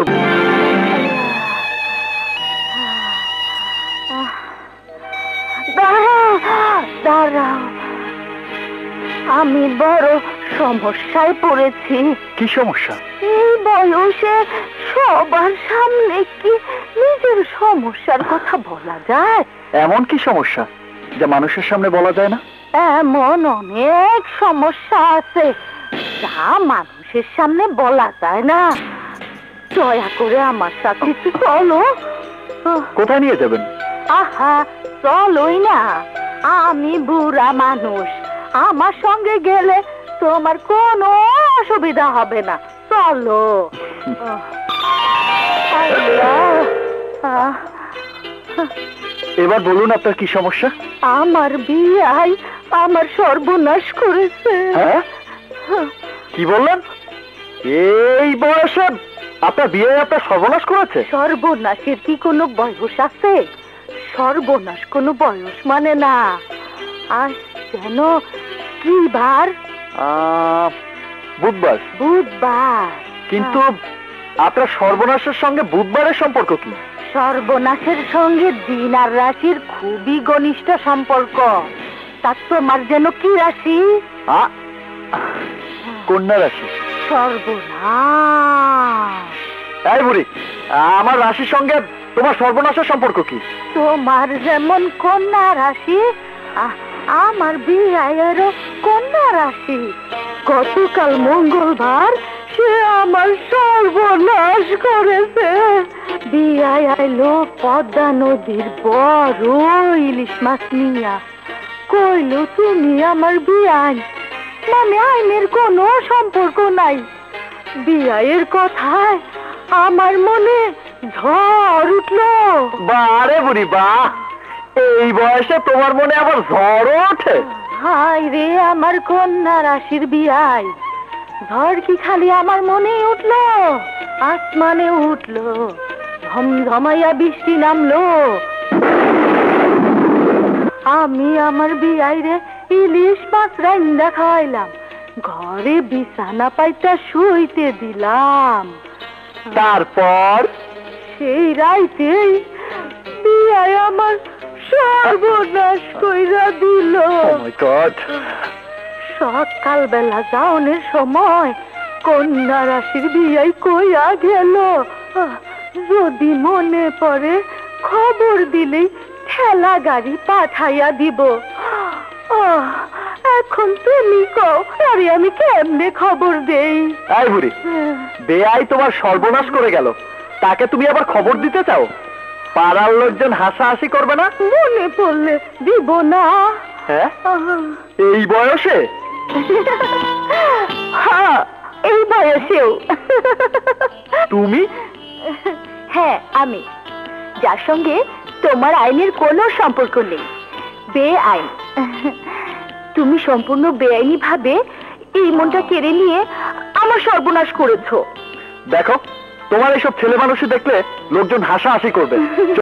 দাঁড়াও, আমি বড় সমস্যায় পড়েছি। কি সমস্যা? এই বয়সে সবার সামনে কি নিজের সমস্যার কথা বলা যায়? এমন কি সমস্যা যা মানুষের সামনে বলা যায় না? এমন অনেক সমস্যা আছে যা মানুষের সামনে বলা যায় না। দয়া করে আমার সাথে একটু চলো। কোথায় নিয়ে যাবেন? আহা, চলোই না, আমি বুড়া মানুষ, আমার সঙ্গে গেলে তোমার কোনো অসুবিধা হবে না, চলো। এবার বলুন আপনার কি সমস্যা? আমার বিয়াই আমার সর্বনাশ করেছে। হ্যাঁ, কি বললেন? এই বয়সে আপনার বিয়ে আপনার সর্বনাশ করেছে? সর্বনাশের কি কোনো বয়স আছে? সর্বনাশ কোনো বয়স মানে না। আর যেন কি বার? বুধবার। বুধবার। কিন্তু আপনার সর্বনাশের সঙ্গে বুধবারের সম্পর্ক কি? সর্বনাশের সঙ্গে দিন আর রাশির খুবই ঘনিষ্ঠ সম্পর্ক। তা তোমার যেন কি রাশি? কন্যা রাশি। সর্বনাশ। এই বুড়ি, আমার রাশির সঙ্গে তোমার সর্বনাশের সম্পর্ক কি? তোমার যেমন কন্যা রাশি, আমার বিয়েরও কন্যা রাশি। গতকাল মঙ্গলবার সে আমার সর্বনাশ করেছে। বিয়ে আইলো পদ্মা নদীর বড় ইলিশ মাছ নিয়া। কইলো তুমি আমার বিয়াই, মানে আইনের কোনো সম্পর্ক নাই। বিয়ের কথায় আমার মনে ঝড় উঠলো। বারে বুড়ি বা, এই বয়সে তোমার মনে আবার ঝড় ওঠে? হায় রে আমার কন্যা রাশির বিয়াই, ঝড় কি খালি আমার মনে উঠলো? আসমানে উঠলো, ঝমঝমাইয়া বৃষ্টি নামলো। আমি আমার বিয়াই রে ইলিশ মাছ রাইন্দা খাওয়াইলাম, ঘরে বিছানা পাইটা শুইতে দিলাম। তারপর সেই রাইতেই বিয়াই আমার সর্বনাশ কইরা দিল। সকাল বেলা যাওনের সময় কন্যা রাশির বিয়াই কইয়া গেল, যদি মনে পড়ে খবর দিলেই ঠেলা গাড়ি পাঠাইয়া দিব। এখন তুমি কও, আরে আমি কেমনে খবর দেই? এই বুড়ি, বেয়াই তোমার সর্বনাশ করে গেল, তাকে তুমি আবার খবর দিতে চাও? পাড়ার লোকজন হাসাহাসি করবে না? মনে পড়লে দিব না। হ্যাঁ, এই বয়সে? হ্যাঁ, এই বয়সেও। তুমি? হ্যাঁ, আমি, যার সঙ্গে তোমার আইনের কোনো সম্পর্ক নেই, বেআইন। তুমি সম্পূর্ণ বেআইনি ভাবে এই মনটা কেড়ে নিয়ে আমার সর্বনাশ করেছো। দেখো, তোমার এইসব ছেলে মানুষই দেখলে লোকজন হাসাহাসি করবে।